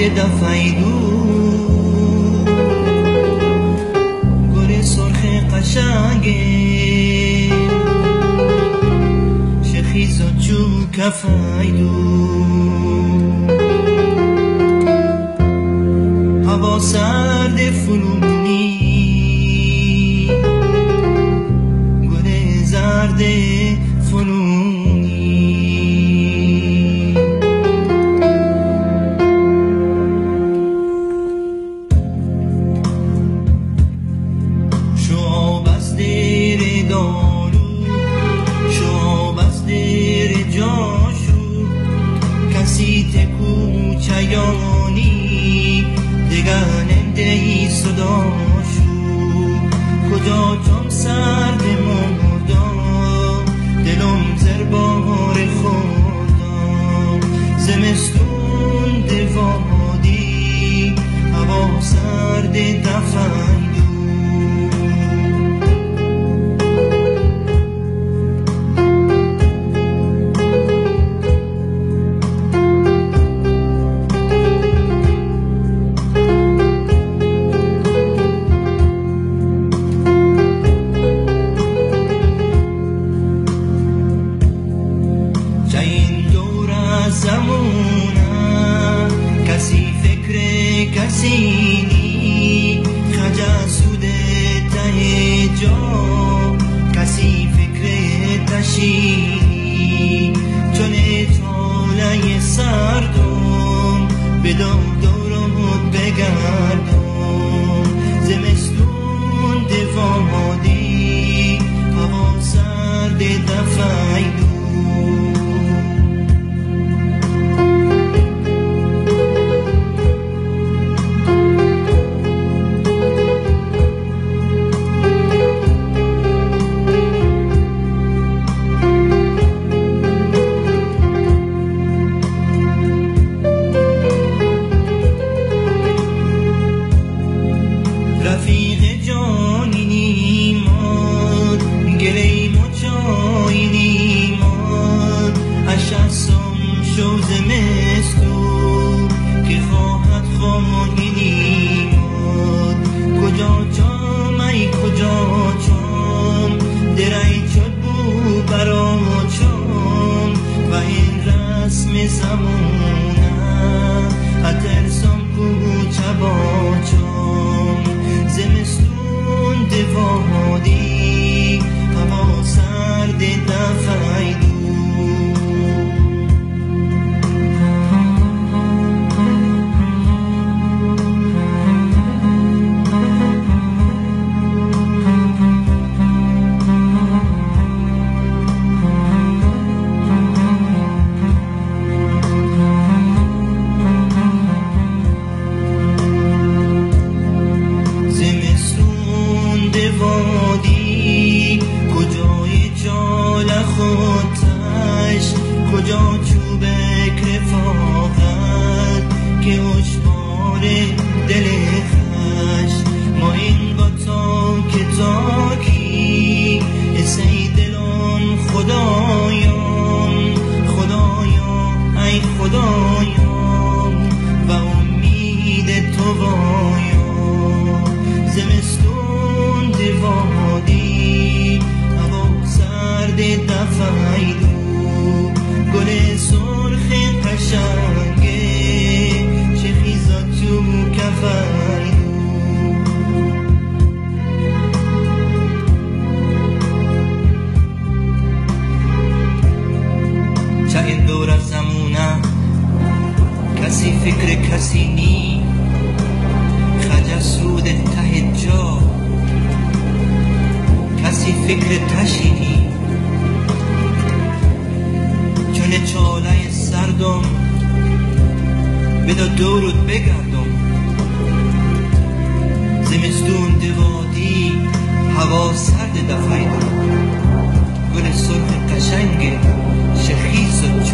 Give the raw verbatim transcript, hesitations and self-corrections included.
دفعی دور گل سرخ قشنگه شخیز و چو کفای دور هوا سرد فلونی گل زرد فلونی شعاب از دیر دارو شعاب از دیر جاشو کسی تکو چیانی دگننده ای صداشو کجا چون سرد مردم دلم زربار خودم زمستون دوادی هوا سرد دفن زمونه کسی فکر کسی نی خجا سوده ته جا کسی فکر تشینی چونه چاله سردم بدم دورم بگردم زمستون دوادی هوا سرد دفعی رفیق جانی نیمان گلی مچای نیمان اشستم شو زمستو که خواهد خواهی نیمان کجا چام ای کجا چام درای چد بو برا چام و این رسم زمونه اترسم کوچه با چام زمستون دوادی هوا سرد دفعی دور وادی کجای جال خودش کجا چوبک رفاقت که اشبار دل خش ما این با تاک تاکی اسی دلان خدایام خدایا ای خدایام و امید تو وایا زمستون دوادی هوا سرد دفعی دور گل سرخ قشنگه چه خیزد تو کفی چه این دور از زمونه کسی فکر کسی نی خجا سود ته جا کسی فکر تشینی چون چاله سردم بدا دورت بگردم زمستون دوادی هوا سرد دفعی دور گل سرخ قشنگ شخیص